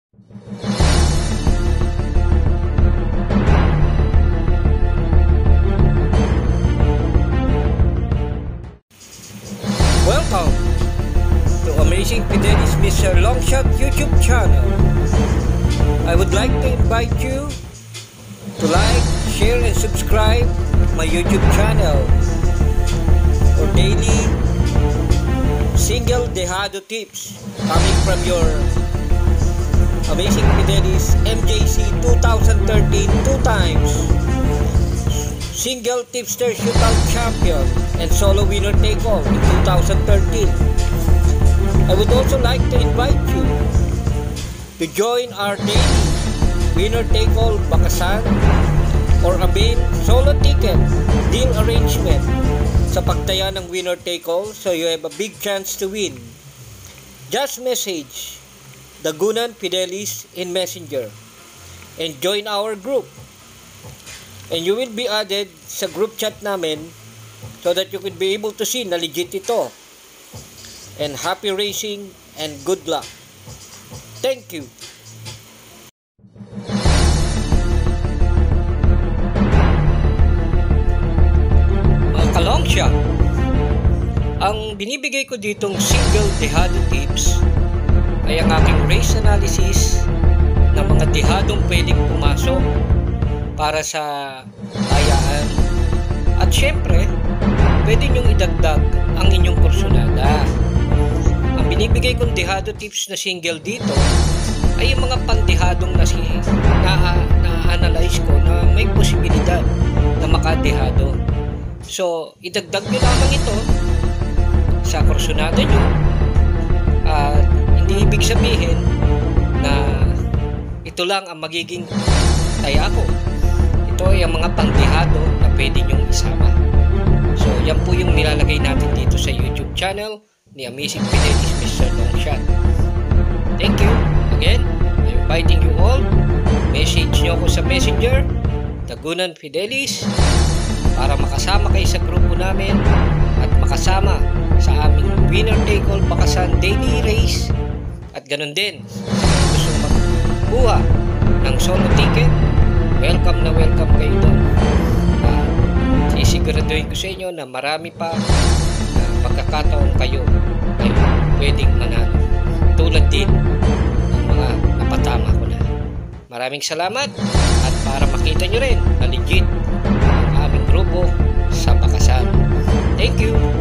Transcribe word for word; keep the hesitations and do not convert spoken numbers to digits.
Welcome to Amazing Fidelis Mister Longshot YouTube channel. I would like to invite you to like, share, and subscribe my YouTube channel for daily single dejado tips coming from your Amazing Fidelis M J C twenty thirteen two times single tipster shootout champion and solo winner take all in two thousand thirteen. I would also like to invite you to join our daily winner take all bakasan or avail solo ticket deal arrangement sa pagtaya ng winner take all, so you have a big chance to win. Just message Dagunan Fidelis in Messenger and join our group. And you will be added sa group chat namin so that you could be able to see na legit ito. And happy racing and good luck. Thank you. Mga kalongshot, ang binibigay ko ditong single dejado tips ay ang aking race analysis ng mga dejadong pwedeng pumasok para sa ayaan. At syempre, pwede nyong idagdag ang inyong kursunada. Ang binibigay kong dejado tips na single dito ay yung mga pandehadong na, na, na-analyze ko na may posibilidad na makadehado. So, idagdag nyo lamang ito sa kursunada nyo at hindi ibig sabihin na ito lang ang magiging taya ko. Ito ay ang mga pandehado na pwede nyong isama. So, yan po yung nilalagay natin dito sa YouTube channel ni Amazing Fidelis Mister Longshot. Thank you. Again, I'm inviting you all. Message nyo ako sa Messenger, Dagunan Fidelis, para makasama kayo sa grupo namin at makasama sa aming winner take all bakasan daily race. At ganun din, sa gustong magkuha ng solo ticket, welcome na welcome kayo doon. Uh, sisiguraduhin ko sa inyo na marami pa na pagkakataon kayo ay pwedeng manalo. Tulad din ng mga napatama ko na. Maraming salamat at para makita nyo rin na legit ang aming grupo sa bakasan. Thank you!